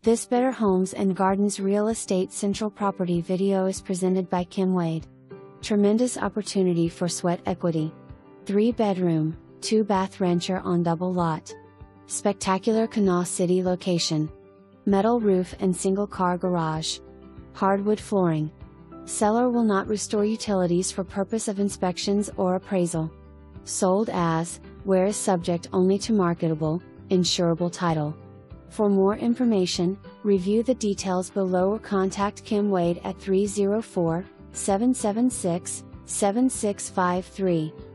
This Better Homes and Gardens Real Estate Central Property video is presented by Kim Wade. Tremendous opportunity for sweat equity. 3-bedroom, 2-bath rancher on double lot. Spectacular Kanawha City location. Metal roof and single-car garage. Hardwood flooring. Seller will not restore utilities for purpose of inspections or appraisal. Sold as, where is subject only to marketable, insurable title. For more information, review the details below or contact Kim Wade at 304-776-7653.